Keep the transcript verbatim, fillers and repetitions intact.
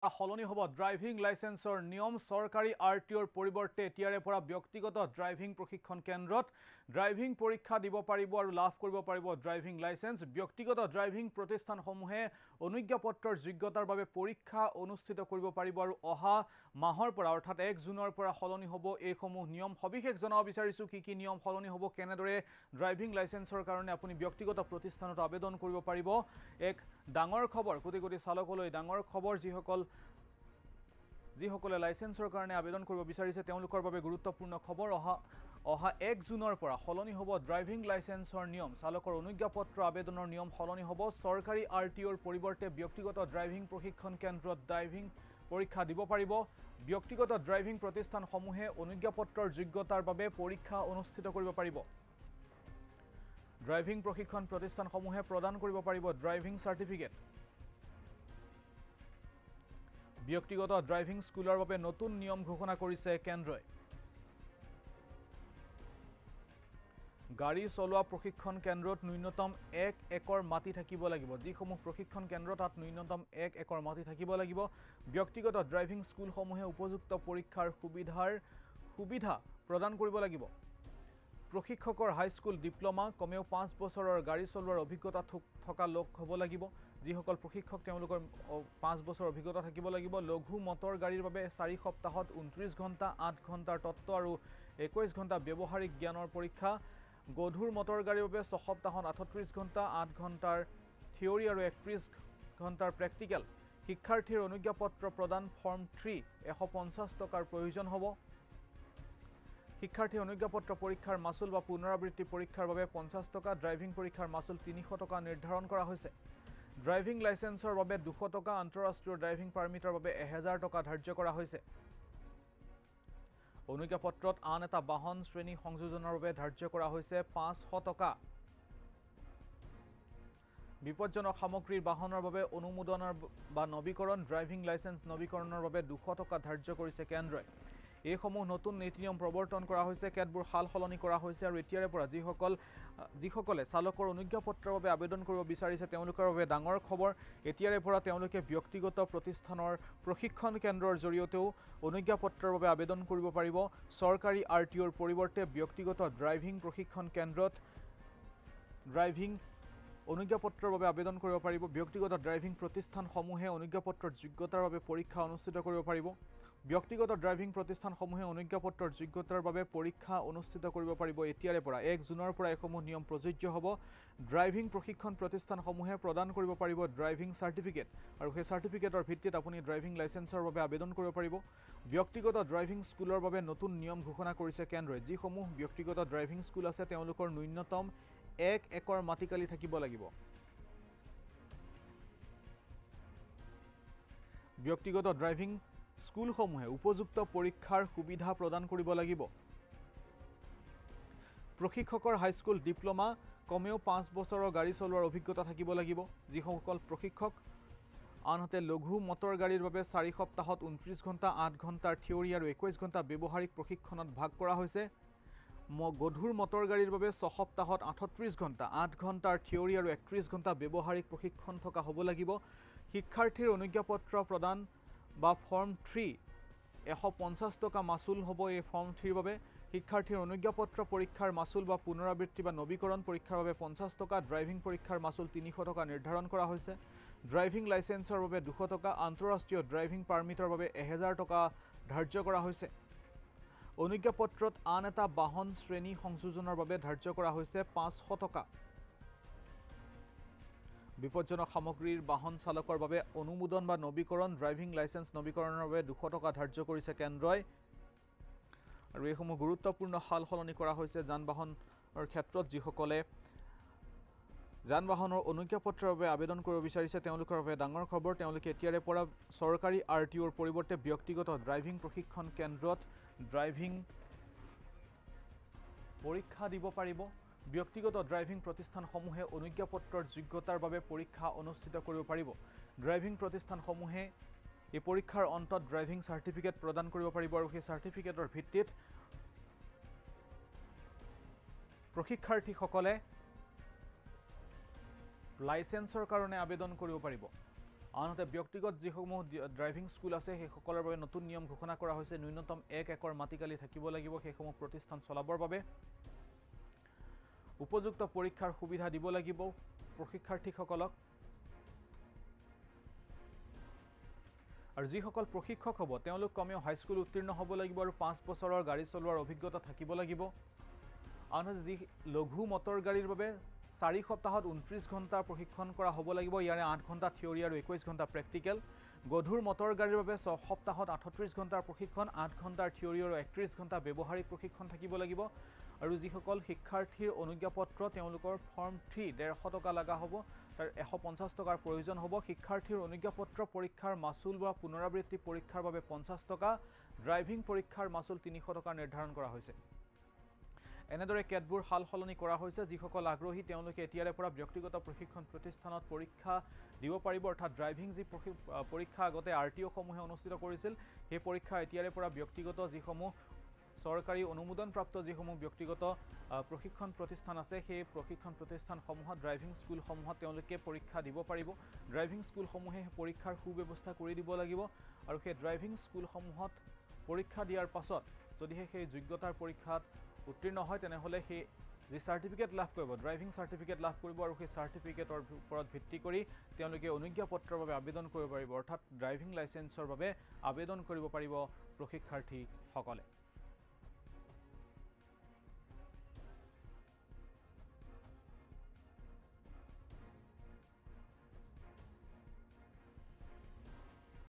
সলনি হ'ব ড্ৰাইভিং লাইসেন্সৰ নিয়ম সৰকাৰি আৰটিঅৰ পৰিৱৰ্তে এতিয়াৰে পৰা ব্যক্তিগত ড্ৰাইভিং প্ৰশিক্ষণ কেন্দ্ৰত ড্ৰাইভিং পৰীক্ষা দিব পাৰিব আৰু লাভ কৰিব পাৰিব ড্ৰাইভিং লাইসেন্স ব্যক্তিগত ড্ৰাইভিং প্ৰতিষ্ঠানসমূহে অনুজ্ঞাপত্ৰৰ যোগ্যতাৰ বাবে পৰীক্ষা অনুষ্ঠিত কৰিব পাৰিব আৰু অহা মাহৰ পৰা অৰ্থাৎ এক জুনৰ পৰা সলনি হ'ব এইসমূহ নিয়ম সবিশেষ জনাব বিচাৰিছো কি কি নিয়ম সলনি হ'ব কেনেদৰে ড্ৰাইভিং লাইসেন্সৰ কাৰণে আপুনি ব্যক্তিগত প্ৰতিষ্ঠানত আবেদন কৰিব পাৰিব এক ডাঙৰ খবৰ কোটি কোটি চালকলৈ ডাঙৰ খবৰ যিসকল যিসকলে লাইসেন্সৰ কাৰণে আবেদন কৰিব বিচাৰিছে তেওঁলোকৰ বাবে গুৰুত্বপূৰ্ণ খবৰ অহা অহা এক জুনৰ পৰা সলনি হ'ব ড্ৰাইভিং লাইসেন্সৰ নিয়ম চালকৰ অনুজ্ঞাপত্ৰ আবেদনৰ নিয়ম সলনি হ'ব সৰকাৰি আৰটিঅৰ পৰিৱৰ্তে ব্যক্তিগত ড্ৰাইভিং প্ৰশিক্ষণ কেন্দ্ৰত ড্ৰাইভিং পৰীক্ষা দিব পাৰিব ব্যক্তিগত ড্ৰাইভিং প্ৰতিষ্ঠানসমূহে অনুজ্ঞাপত্ৰৰ যোগ্যতাৰ বাবে পৰীক্ষা অনুষ্ঠিত কৰিব পাৰিব ড্ৰাইভিং প্ৰশিক্ষণ প্ৰতিষ্ঠানসমূহে প্ৰদান কৰিব পাৰিব ড্ৰাইভিং সাৰ্টিফিকেট ব্যক্তিগত ড্ৰাইভিং স্কুলৰ বাবে নতুন নিয়ম ঘোষণা কৰিছে কেন্দ্ৰই গাড়ী চলোৱা প্ৰশিক্ষণ কেন্দ্ৰত ন্যূনতম এক একৰ মাটি থাকিব লাগিব যিসমূহ প্ৰশিক্ষণ কেন্দ্ৰ তাত ন্যূনতম এক একৰ মাটি থাকিব লাগিব ব্যক্তিগত ড্ৰাইভিং স্কুলসমূহে উপযুক্ত পৰীক্ষাৰ সুবিধাৰ সুবিধা প্ৰদান কৰিব লাগিব প্ৰশিক্ষকৰ হাইস্কুল ডিপ্লোমা কমেও পাঁচ বছৰৰ গাড়ী চলোৱাৰ অভিজ্ঞতা থকা লোক হ'ব লাগিব যিসকল প্ৰশিক্ষক তেওঁলোকৰ পাঁচ বছৰ অভিজ্ঞতা থাকিব লাগিব লঘু মটৰ গাড়ীৰ বাবে চাৰি সপ্তাহত ঊনত্ৰিশ ঘণ্টা আঠ ঘণ্টাৰ তত্ত্ব আৰু একৈশ ঘণ্টা ব্যৱহাৰিক জ্ঞানৰ পৰীক্ষা গধুৰ মটৰ গাড়ীৰ বাবে ছয় সপ্তাহত আঠত্ৰিশ ঘণ্টা আঠ ঘণ্টাৰ থিয়ৰি আৰু একত্ৰিশ ঘণ্টাৰ প্ৰেক্টিকেল শিক্ষাৰ্থীৰ অনুজ্ঞাপত্ৰ প্ৰদান ফৰ্ম থ্ৰী এশ পঞ্চাছ টকাৰ প্ৰয়োজন হ'ব শিক্ষাৰ্থী অনুজ্ঞাপত্ৰ পৰীক্ষাৰ মাচুল বা পুনৰাবৃত্তি পৰীক্ষাৰ বাবে পঞ্চাছ টকা ড্ৰাইভিং পৰীক্ষাৰ মাচুল তিনিশ টকা নিৰ্ধাৰণ কৰা হৈছে ড্ৰাইভিং লাইসেন্সৰ বাবে দুশ টকা আন্তঃৰাষ্ট্ৰীয় ড্ৰাইভিং পাৰমিটৰ বাবে এক হাজাৰ টকা ধাৰ্য কৰা হৈছে অনুজ্ঞাপত্ৰত আন এটা বাহন শ্ৰেণী সংযোজনৰ বাবে ধাৰ্য কৰা হৈছে পাঁচশ টকা বিপজ্জনক সামগ্ৰীৰ বাহনৰ বাবে অনুমোদনৰ বা নৱীকৰণ ড্ৰাইভিং লাইসেন্স নৱীকৰণৰ বাবে দুশ টকা ধাৰ্য কৰিছে কেন্দ্ৰই এইসমূহ নতুন নীতি নিয়ম প্ৰৱৰ্তন কৰা হৈছে কেতবোৰ হাল সলনি কৰা হৈছে আৰু এতিয়াৰে পৰা যিসকল যিসকলে চালকৰ অনুজ্ঞাপত্ৰৰ বাবে আবেদন কৰিব বিচাৰিছে তেওঁলোকৰ বাবে ডাঙৰ খবৰ এতিয়াৰে পৰা তেওঁলোকে ব্যক্তিগত প্ৰতিষ্ঠানৰ প্ৰশিক্ষণ কেন্দ্ৰৰ জৰিয়তেও অনুজ্ঞাপত্ৰৰ বাবে আবেদন কৰিব পাৰিব সৰকাৰি আৰটিঅৰ পৰিৱৰ্তে ব্যক্তিগত ড্ৰাইভিং প্ৰশিক্ষণ কেন্দ্ৰত ড্ৰাইভিং অনুজ্ঞাপত্ৰৰ বাবে আবেদন কৰিব পাৰিব ব্যক্তিগত ড্ৰাইভিং প্ৰতিষ্ঠানসমূহে অনুজ্ঞাপত্ৰৰ যোগ্যতাৰ বাবে পৰীক্ষা অনুষ্ঠিত কৰিব পাৰিব ব্যক্তিগত ড্ৰাইভিং প্ৰতিষ্ঠানসমূহে অনুজ্ঞাপত্ৰৰ যোগ্যতাৰ বাবে পৰীক্ষা অনুষ্ঠিত কৰিব পাৰিব এতিয়াৰে পৰা এক জুনৰ পৰা এইসমূহ নিয়ম প্ৰযোজ্য হ'ব ড্ৰাইভিং প্ৰশিক্ষণ প্ৰতিষ্ঠানসমূহে প্ৰদান কৰিব পাৰিব ড্ৰাইভিং সাৰ্টিফিকেট আৰু সেই সাৰ্টিফিকেটৰ ভিত্তিত আপুনি ড্ৰাইভিং লাইসেন্সৰ বাবে আবেদন কৰিব পাৰিব ব্যক্তিগত ড্ৰাইভিং স্কুলৰ বাবে নতুন নিয়ম ঘোষণা কৰিছে কেন্দ্ৰই যিসমূহ ব্যক্তিগত ড্ৰাইভিং স্কুল আছে তেওঁলোকৰ ন্যূনতম এক একৰ মাটিকালি থাকিব লাগিব ব্যক্তিগত ড্ৰাইভিং স্কুলসমূহে উপযুক্ত পৰীক্ষাৰ সুবিধা প্ৰদান কৰিব লাগিব প্ৰশিক্ষকৰ হাইস্কুল ডিপ্লোমা কমেও পাঁচ বছৰৰ গাড়ী চলোৱাৰ অভিজ্ঞতা থাকিব লাগিব যিসকল প্ৰশিক্ষক আনহাতে লঘু মটৰ গাড়ীৰ বাবে চাৰি সপ্তাহত ঊনত্ৰিশ ঘণ্টা আঠ ঘণ্টাৰ থিয়ৰি আৰু একৈশ ঘণ্টা ব্যৱহাৰিক প্ৰশিক্ষণত ভাগ কৰা হৈছে গধুৰ মটৰ গাড়ীৰ বাবে ছয় সপ্তাহত আঠত্ৰিশ ঘণ্টা আঠ ঘণ্টাৰ থিয়ৰি আৰু একত্ৰিশ ঘণ্টা ব্যৱহাৰিক প্ৰশিক্ষণ থকা হ'ব লাগিব শিক্ষাৰ্থীৰ অনুজ্ঞাপত্ৰ প্ৰদান বা ফৰ্ম থ্ৰী এশ পঞ্চাছ টকা মাচুল হ'ব এই ফৰ্ম থ্ৰীৰ বাবে শিক্ষাৰ্থীৰ অনুজ্ঞাপত্ৰ পৰীক্ষাৰ মাচুল বা পুনৰাবৃত্তি বা নৱীকৰণ পৰীক্ষাৰ বাবে পঞ্চাছ টকা ড্ৰাইভিং পৰীক্ষাৰ মাচুল তিনিশ টকা নিৰ্ধাৰণ কৰা হৈছে ড্ৰাইভিং লাইসেন্সৰ বাবে দুশ টকা আন্তঃৰাষ্ট্ৰীয় ড্ৰাইভিং পাৰমিটৰ বাবে এক হাজাৰ টকা ধাৰ্য কৰা হৈছে অনুজ্ঞাপত্ৰত আন এটা বাহন শ্ৰেণী সংযোজনৰ বাবে ধাৰ্য কৰা হৈছে পাঁচশ টকা বিপজ্জনক সামগ্ৰীৰ বাহন চালকৰ বাবে অনুমোদন বা নৱীকৰণ ড্ৰাইভিং লাইসেন্স নৱীকৰণৰ বাবে দুশ টকা ধাৰ্য কৰিছে কেন্দ্ৰই আৰু এইসমূহ গুৰুত্বপূৰ্ণ হাল সলনি কৰা হৈছে যান বাহনৰ ক্ষেত্ৰত যিসকলে যান বাহনৰ অনুজ্ঞাপত্ৰৰ বাবে আবেদন কৰিব বিচাৰিছে তেওঁলোকৰ বাবে ডাঙৰ খবৰ তেওঁলোকে এতিয়াৰে পৰা সৰকাৰি আৰটিঅৰ পৰিৱৰ্তে ব্যক্তিগত ড্ৰাইভিং প্ৰশিক্ষণ কেন্দ্ৰত ড্ৰাইভিং পৰীক্ষা দিব পাৰিব ব্যক্তিগত ড্ৰাইভিং প্ৰতিষ্ঠানসমূহে অনুজ্ঞাপত্ৰৰ যোগ্যতাৰ বাবে পৰীক্ষা অনুষ্ঠিত কৰিব পাৰিব ড্ৰাইভিং প্ৰতিষ্ঠানসমূহে এই পৰীক্ষাৰ অন্তত ড্ৰাইভিং সাৰ্টিফিকেট প্ৰদান কৰিব পাৰিব আৰু সেই সাৰ্টিফিকেটৰ ভিত্তিত প্ৰশিক্ষাৰ্থীসকলে লাইসেন্সৰ কাৰণে আবেদন কৰিব পাৰিব আনহাতে ব্যক্তিগত যিসমূহ ড্ৰাইভিং স্কুল আছে সেইসকলৰ বাবে নতুন নিয়ম ঘোষণা কৰা হৈছে ন্যূনতম এক একৰ মাটিকালি থাকিব লাগিব সেইসমূহ প্ৰতিষ্ঠান চলাবৰ বাবে উপযুক্ত পৰীক্ষাৰ সুবিধা দিব লাগিব প্ৰশিক্ষাৰ্থীসকলক আৰু যিসকল প্ৰশিক্ষক হ'ব তেওঁলোক কমেও হাইস্কুল উত্তীৰ্ণ হ'ব লাগিব আৰু পাঁচ বছৰৰ গাড়ী চলোৱাৰ অভিজ্ঞতা থাকিব লাগিব আনহাতে যি লঘু মটৰ গাড়ীৰ বাবে চাৰি সপ্তাহত ঊনত্ৰিছ ঘণ্টা প্ৰশিক্ষণ কৰা হ'ব লাগিব ইয়াৰে আঠ ঘণ্টা থিয়ৰী আৰু একৈছ ঘণ্টা প্ৰেক্টিকেল গধুৰ মটৰ গাড়ীৰ বাবে ছয় সপ্তাহত আঠত্ৰিছ ঘণ্টাৰ প্ৰশিক্ষণ আঠ ঘণ্টাৰ থিয়ৰী আৰু একত্ৰিছ ঘণ্টা ব্যৱহাৰিক প্ৰশিক্ষণ থাকিব লাগিব আৰু যিসকল শিক্ষাৰ্থীৰ অনুজ্ঞাপত্ৰ তেওঁলোকৰ ফৰ্ম থ্ৰী ডেৰশ টকা লগা হ'ব তাৰ এশ পঞ্চাছ টকাৰ প্ৰয়োজন হ'ব শিক্ষাৰ্থীৰ অনুজ্ঞাপত্ৰ পৰীক্ষাৰ মাচুল বা পুনৰাবৃত্তি পৰীক্ষাৰ বাবে পঞ্চাছ টকা ড্ৰাইভিং পৰীক্ষাৰ মাচুল তিনিশ টকা নিৰ্ধাৰণ কৰা হৈছে এনেদৰে কেতবোৰ হাল সলনি কৰা হৈছে যিসকল আগ্ৰহী তেওঁলোকে এতিয়াৰে পৰা ব্যক্তিগত প্ৰশিক্ষণ প্ৰতিষ্ঠানত পৰীক্ষা দিব পাৰিব অৰ্থাৎ ড্ৰাইভিং যি পৰীক্ষা আগতে আৰ টি অ' সমূহে অনুষ্ঠিত কৰিছিল সেই পৰীক্ষা এতিয়াৰে পৰা ব্যক্তিগত যিসমূহ চৰকাৰী অনুমোদনপ্ৰাপ্ত যিসমূহ ব্যক্তিগত প্ৰশিক্ষণ প্ৰতিষ্ঠান আছে সেই প্ৰশিক্ষণ প্ৰতিষ্ঠানসমূহত ড্ৰাইভিং স্কুলসমূহত তেওঁলোকে পৰীক্ষা দিব পাৰিব ড্ৰাইভিং স্কুলসমূহে পৰীক্ষাৰ সুব্যৱস্থা কৰি দিব লাগিব আৰু সেই ড্ৰাইভিং স্কুলসমূহত পৰীক্ষা দিয়াৰ পাছত যদিহে সেই যোগ্যতাৰ পৰীক্ষাত উত্তীৰ্ণ হয় তেনেহ'লে সেই যি চাৰ্টিফিকেট লাভ কৰিব ড্ৰাইভিং চাৰ্টিফিকেট লাভ কৰিব আৰু সেই চাৰ্টিফিকেটৰ ওপৰত ভিত্তি কৰি তেওঁলোকে অনুজ্ঞাপত্ৰৰ বাবে আবেদন কৰিব পাৰিব অৰ্থাৎ ড্ৰাইভিং লাইচেন্সৰ বাবে আবেদন কৰিব পাৰিব প্ৰশিক্ষাৰ্থীসকলে